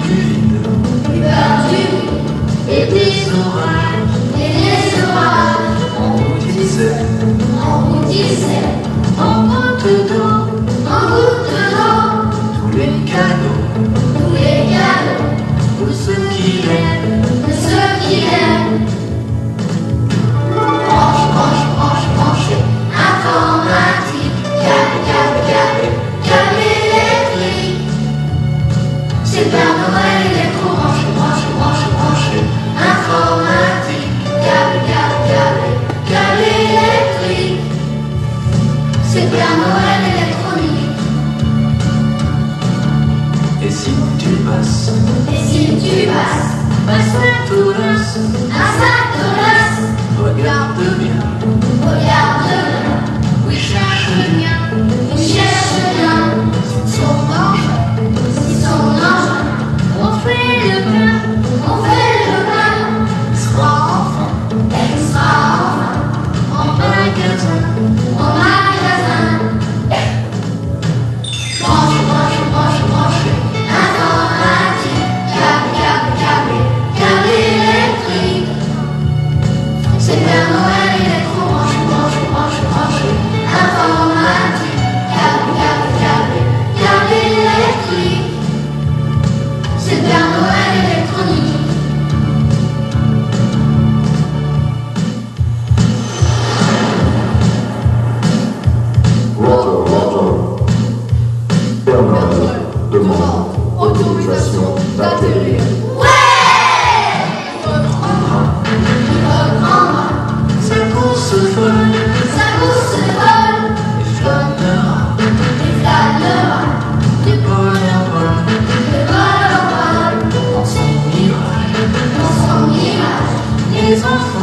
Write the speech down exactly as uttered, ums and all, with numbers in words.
du vide, plus peur du vide, et des orages. et des orages. On vous disait, On vous disait, en gouttes d'eau, en gouttes d'eau, tous les cadeaux tous les cadeaux de ceux qui l'aiment. de ceux qui l'aiment. Branche, branche, branche, branche, informatique, câble, câble, câble, câble électrique. C'est Père Noël électro, branche, branche, branche, branche, informatique, câble, câble, câble, câble électrique. C'est Père Noël électronique. Et si tu passes, Et si tu passes à Saint-Ours, à Saint-Ours, regarde bien, regarde bien, oui cherche bien, il cherche bien son engin, son engin. on fait le plein, On fait le plein, il sera enfin elle sera enfin en magasin. en magasin. Branche, branche, branche, branche, informatique, câble, câble, câble, câble électrique. C'est Père Noël électro, branche, branche, branche, branche, informatique, câble, câble, câble, câble électrique. C'est Père Noël électronique. Roger, Roger. Père Noël demande autorisation d'atterrir. Sa course folle Sa course folle, et flânera il flânera, de pôle en pôle de vol en vol, dans son mirage. dans son mirage. Les enfants